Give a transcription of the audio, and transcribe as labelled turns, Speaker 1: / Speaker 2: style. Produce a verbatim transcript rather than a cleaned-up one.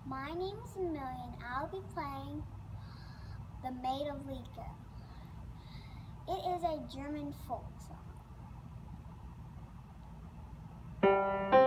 Speaker 1: My name is Amelia and I'll be playing The Maid of Lieke. It is a German folk song.